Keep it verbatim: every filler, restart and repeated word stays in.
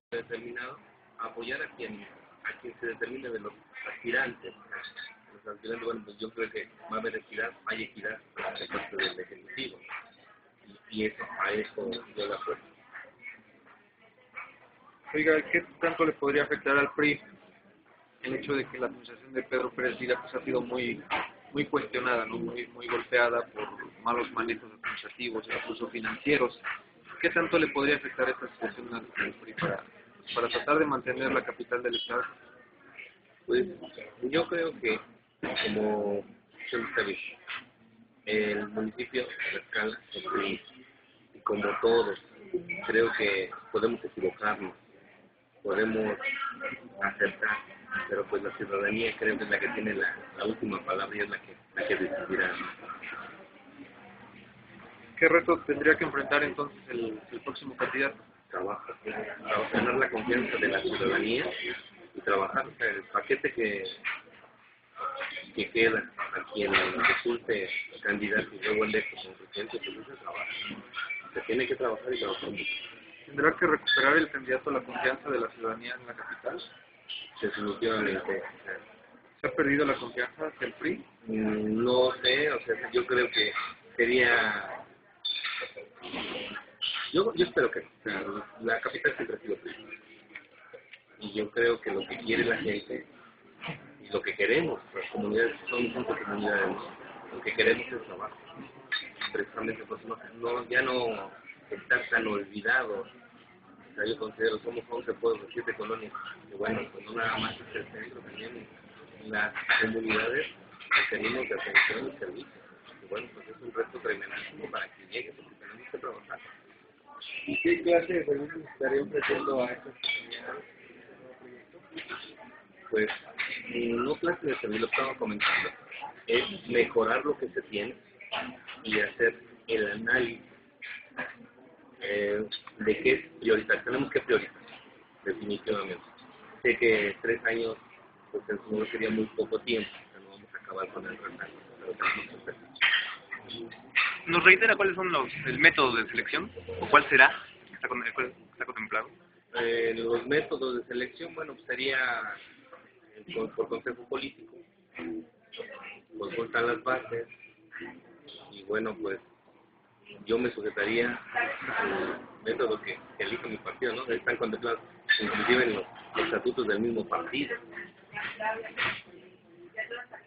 determinado a apoyar a quien a quien se determine de los aspirantes. Los aspirantes, bueno, pues yo creo que va a haber equidad, hay equidad de parte del Ejecutivo. Y, y eso, a eso yo la apuesto. Oiga, ¿qué tanto le podría afectar al P R I el hecho de que la administración de Pedro Pérez Villa pues, ha sido muy muy cuestionada, ¿no? muy muy golpeada por malos manejos administrativos e incluso financieros? ¿Qué tanto le podría afectar esta situación al P R I para, para tratar de mantener la capital del Estado? Pues yo creo que, como usted está bien, el municipio a la escala es P R I, y como todos, creo que podemos equivocarnos, podemos acertar, pero pues la ciudadanía creo que es la que tiene la, la última palabra y es la que, la que decidirá. ¿Qué retos tendría que enfrentar entonces el, el próximo candidato? Trabajo, trabajo, ganar la confianza de la ciudadanía y trabajar, o sea, el paquete que, que queda a quien resulte candidato y luego electo como presidente, pues ese trabajo. Se tiene que trabajar y trabajar mucho. ¿Tendrá que recuperar el candidato la confianza de la ciudadanía en la capital? Definitivamente. ¿Se ha perdido la confianza hacia el P R I? Mm, No sé, o sea, yo creo que sería... Yo, yo espero que no. O sea, la capital siempre ha sido P R I. Y yo creo que lo que quiere la gente y lo que queremos, las comunidades, son cinco comunidades, lo que queremos es trabajo. Precisamente pues no, no, ya no estar tan olvidados. O sea, yo considero somos once pueblos, siete colonias, y bueno, pues no nada más es el centro, también las comunidades requerimos de atención y servicio. Y bueno, pues es un reto tremendísimo para que llegue, porque tenemos que trabajar. ¿Y qué clase de servicios estaría ofreciendo a estas comunidades? Pues no clase de servicio, lo estaba comentando, es mejorar lo que se tiene y hacer el análisis eh, de qué es prioritario. Tenemos que priorizar, definitivamente. Sé que tres años, pues en su momento sería muy poco tiempo, o sea, no vamos a acabar con el retraso, pero tenemos que hacerlo. ¿Nos reitera cuáles son los el método de selección? ¿O cuál será? ¿Está, con, cuál está contemplado? Eh, los métodos de selección, bueno, pues sería eh, por, por consejo político, consultan las bases, y bueno, pues yo me sujetaría al método que, que elige mi partido, ¿no? Están contemplados inclusive en los estatutos del mismo partido.